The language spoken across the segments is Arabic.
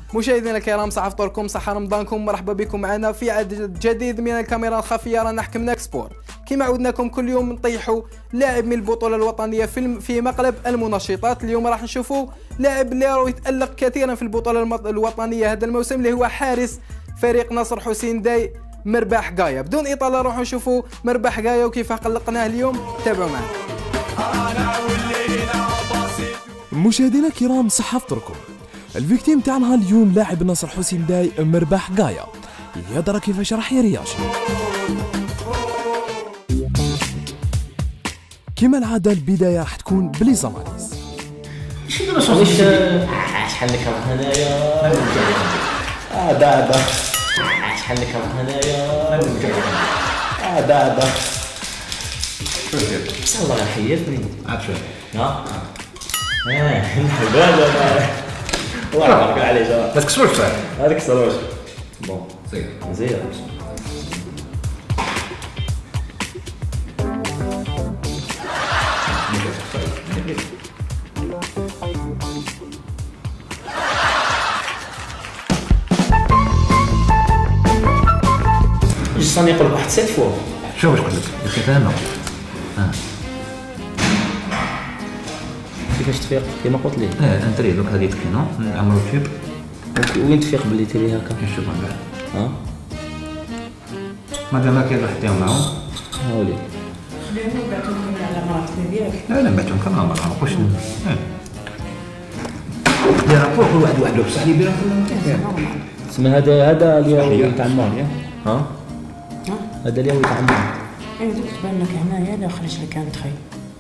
مشاهدينا الكرام، صحة فطوركم، صحة رمضانكم، مرحبا بكم معنا في عدد جديد من الكاميرا الخفية. رانا حكمنا اكسبور. كما عودناكم كل يوم نطيحوا لاعب من البطولة الوطنية في مقلب المنشطات. اليوم راح نشوفوا لاعب اللي راه يتألق كثيرا في البطولة الوطنية هذا الموسم، اللي هو حارس فريق نصر حسين داي مرباح قايا. بدون إطالة نروحوا نشوفوا مرباح قايا وكيف قلقناه اليوم. تابعوا معنا. مشاهدينا الكرام، صحة فطوركم. الفيكتيم تاعنا اليوم لاعب نصر حسين داي مرباح قايا. يا ترى كيفاش راح يرياج؟ كما العادة البداية راح تكون بلي زمانيز. شحال لك راه هنايا دابا شحال لك راه هنايا دابا بصح الله راه حيرتني عاد شويه الله يبارك عليك. ما تكسروش صاحبي، ما تكسروش. بون زين مزيان. جساني يقول واحد 7 فوا. شوف واش قلت لك كيف انا كيفاش تفيق كيما قلت لي؟ انت ري دوك هذه تكينو عمرو تشيب. وين تفيق باللي تيري هكا؟ نشوف انا ها مادام كاين راح دير معاهم هاولي. لانه بعتهم على مراتب ديالك. لا بعتهم كما ما نعرفوش يا راه كل واحد وحده بصح اللي بينهم تسمى هذا الياوي تاع المال. ها هذا الياوي تاع المال. اي دوك تبان لك هنايا لا خرج لك كانت خير.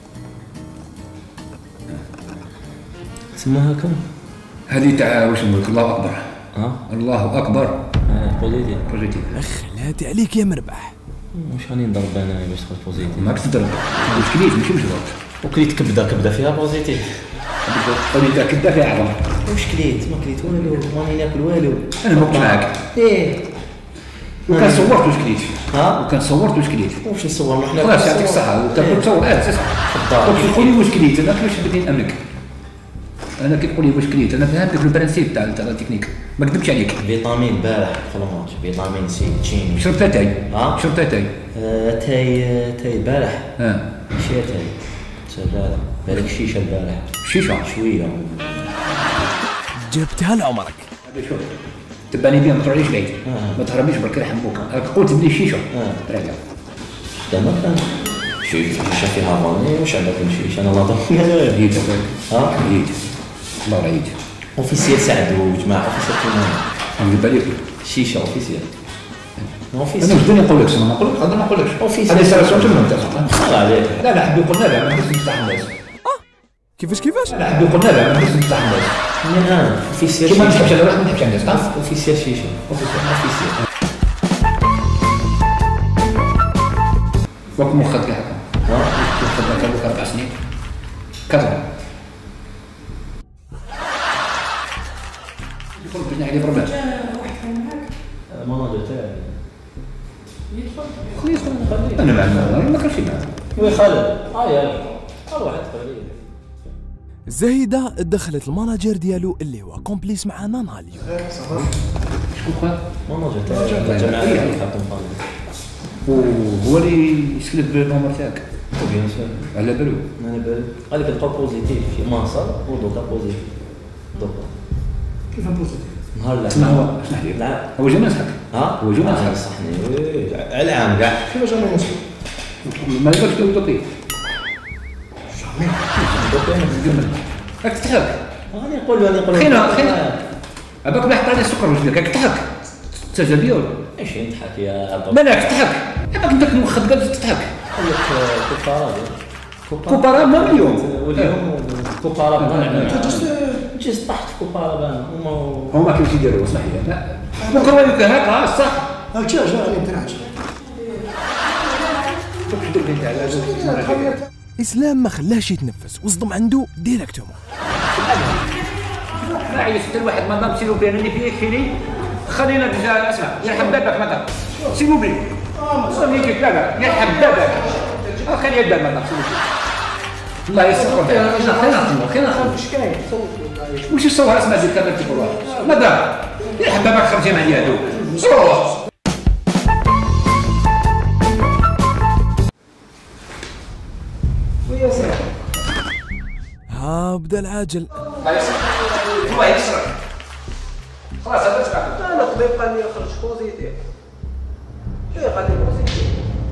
تسمى هكا هذه تاع واش نقول لك الله اكبر. الله اكبر. بوزيتيف. خلاتي عليك يا مرباح. واش راني نضرب انايا باش تخرج بوزيتيف؟ ماك تضرب واش كليت ماشي واش ضربت. وكليت كبده فيها بوزيتيف. قولي تا كدا فيها عظم. واش كليت؟ ما كليت والو، راني ناكل والو. انا موقف معاك. وكان صورت واش كليت. وكان صورت واش كليت. واش نصور حنا؟ خلاص يعطيك الصحة، انت تصور صح. تقول لي واش كليت، انا كيفاش بديت نامنك. انا كي تقول لي واش كليت، انا فهمتك البرانسيب تاع التكنيك، ما كذبتش عليك. فيتامين البارح في الماتش، فيتامين سي تشيني. شربت تاي. شربت تاي. تاي البارح. ماشي تاي. البارح بالك شيشه البارح. شيشه شويه. جبتها لعمرك. هذا شوف تباني بيها ما تروحليش بعيد. ما تهربنيش برك يرحموك. راك قلت بلي شيشه. راجع. تمام كان. شيشه فيها فاني واش عندك شيشه انا لا ضرب. هيك هيك. الله يعيد. اوفيسيال سعدو جماعه اوفيسيال كيما نقول بالك شيشه اوفيسيال. انا واش بدي نقول لك انا نقول لك هذا ما نقولكش اوفيسيال. هذه سيراسيون تما خلاص عليك. لا حبي قلنا لا ما نقدرش نفتح الناس. كيفاش؟ لا حبي قلنا لا ما نقدرش نفتح الناس. من الان اوفيسيال كيما نحبش على واحد ما نحبش الناس. اوفيسيال شيشه. اوفيسيال. وقت مخك كاع مخك كان 4 سنين كذا يقول بنا عليه بربان المناظر تاعي خليه انا ما كنمشي معاه وي خالد هاي واحد قليل. زايدة دخلت الماناجر ديالو اللي هو كومبليس معنا نهار اليوم. شكون خويا؟ المناجر تاعي جماعة وهو اللي يسلب النمر تاعك. بيان سور. على بالو. على بالو. قال لك لقى بوزيتيف في مصر ودوكا بوزيتيف. دوكا. كيف بوزيتيف؟ نهار لا. شنو هو؟ شنو حليب؟ لا. هو جا نصحك. هو جا نصحني. على عام كاع. كيفاش جا نصحك؟ ما يقدرش يدير دوكي. راك تضحك. راني نقول خينا عباك ما يحط عليه السكر واش دير راك تضحك. تجابيور. ايش نضحك يا عبد. مالك تضحك. عباك انت مخك قاعد تضحك. قال لك كوبارا ما اليوم. واليوم كوبارا بان. جيت طحت في كوبارا هما كيفاش يديروا اسمح لي. لا بكره وليك هكا صح. جا على دراج. اسلام ما خلاهش يتنفس وصدم عنده ديريكتومون. ما عيط حتى الواحد ما دام سيرو بلي انا اللي فيك فيني خلينا اسمع يرحم بابك ما سيرو بلي. صافي كيف لا يرحم بابك. خلي يدك ما الله يسر خير واش كاين صوت واش يصور اسمع زيد كامل تقول ما دار يا حبابك خرجي مع هادو صوت ويا سيدي ها بدا العاجل. الله يسر هو يسر خلاص هذا تبع انا الطبيب قال لي خرج بوزيتيف شنو قال لي بوزيتيف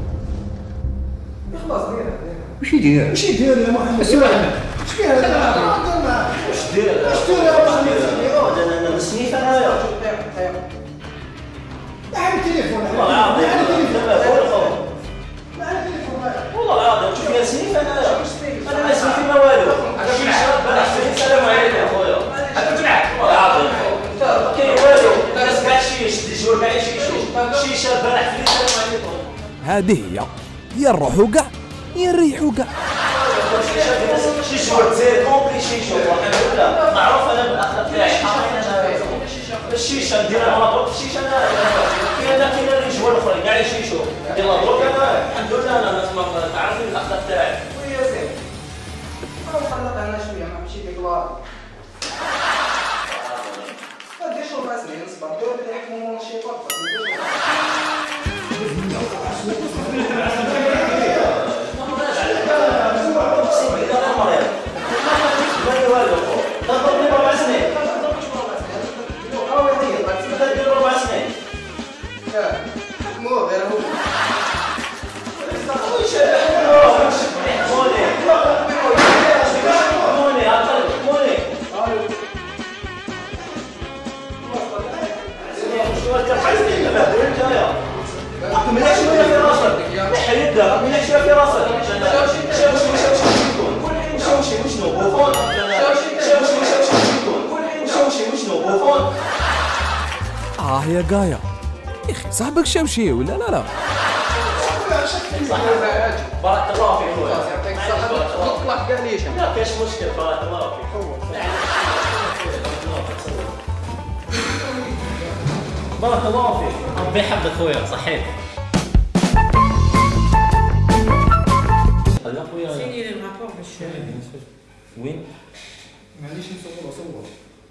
خلاص دير واش يدير واش يدير يا محمد؟ السي محمد واش كاين هذا؟ واش دير؟ واش دير يا محمد؟ انا نسنيف انايا. معايا التليفون. والله العظيم. معايا التليفون. معايا التليفون. والله العظيم شوف يا سنيف انايا. انا ما اسمي فيما والو. الشيشه بلح السلام عليكم اخويا. هذا تبعك والله العظيم. كاين والو. الناس كاع شيش ديجور كاع يشيشو. الشيشه بلح السلام عليكم. هذه هي يا نروحوا كاع يا نريحوا كاع. شيشو تزيد كومبلي شيشو ولا معروف انا بالاخلاق تاعي الشيشه نديرها مبروك الشيشه انا كاين الرجال الاخرين كاع يشيشو ندير مبروك انا الحمد لله انا تعرف الاخلاق تاعي ويا سيدي خلق انا شويه ما مشي ديك لا ما ديرش ربع سنين نصبر دور اللي يحكموا شي فرق يا قايا يا اخي صاحبك شمشي ولا لا؟ بارك الله فيك خويا يعطيك الصحة تطلع كاع ليش ما كاينش مشكل بارك الله فيك بارك الله فيك ربي يحفظك خويا صحيح هلا خويا سيني المعقول باش وين؟ معليش نصور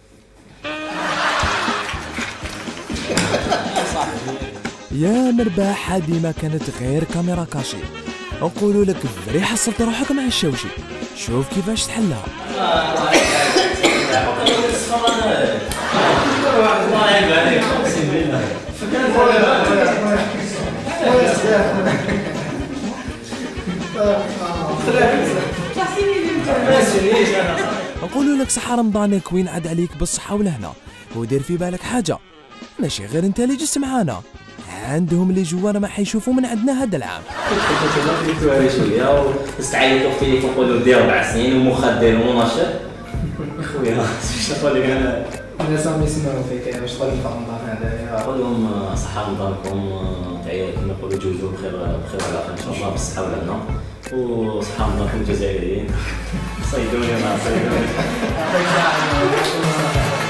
يا مرباح هذه ما كانت غير كاميرا كاشي. نقولوا لك فري حصلت روحك مع الشوشي، شوف كيفاش تحلها. الله يعيب عليك اقسم بالله نقولوا لك صحة رمضانك وين عاد عليك بالصحة ولهنا، ودير في بالك حاجة ماشي غير انت اللي جست معانا، عندهم اللي جوانا ما حيشوفوا من عندنا هذا العام. كنت شويه واستعيطوا في التليفون نقولوا دير 4 سنين ومخدر ومناشط خويا شنو نقول لك انا سامي يسمعوا فيك واش طريق رمضان هذا نقول لهم صحه رمضانكم تعيا كما نقولوا جوجو بخير بخير على خير ان شاء الله بالصحه ولهنا وصحه رمضانكم الجزائريين صيدوني مع صيدوني